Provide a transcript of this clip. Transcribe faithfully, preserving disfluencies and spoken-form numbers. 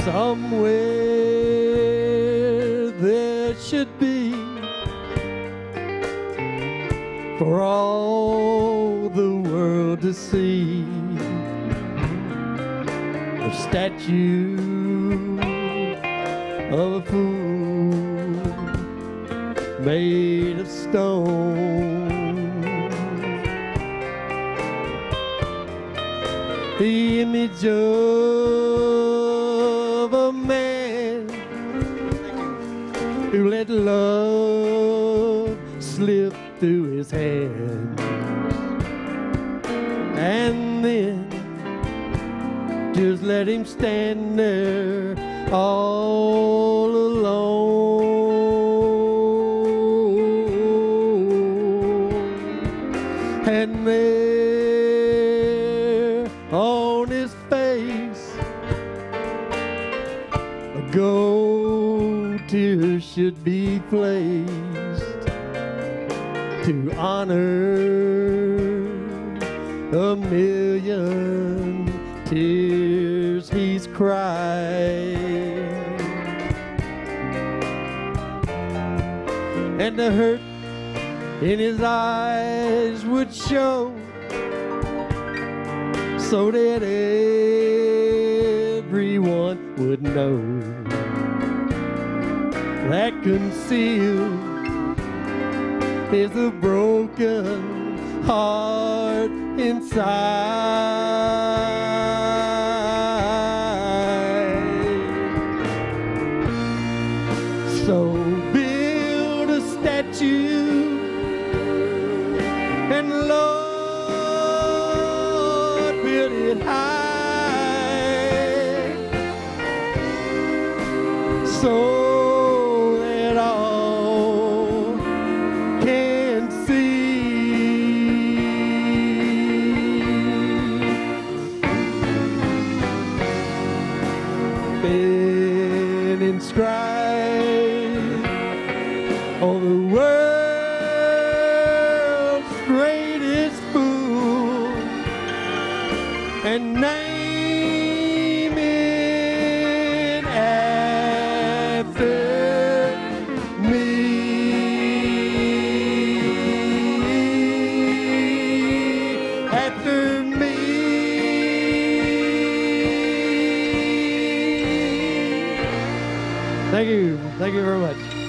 Somewhere there should be for all the world to see a statue of a fool made of stone. The image of a man who let love slip through his hands, and then just let him stand there all alone. And there on his face a gold tear should be placed to honor a million tears he's cried, and the hurt in his eyes would show, so that everyone would know that concealed is a broken heart inside. So build a statue, and Lord, build it high, so that all can see. Been inscribed on the world's greatest fool, and name it after me. After me. Thank you. Thank you very much.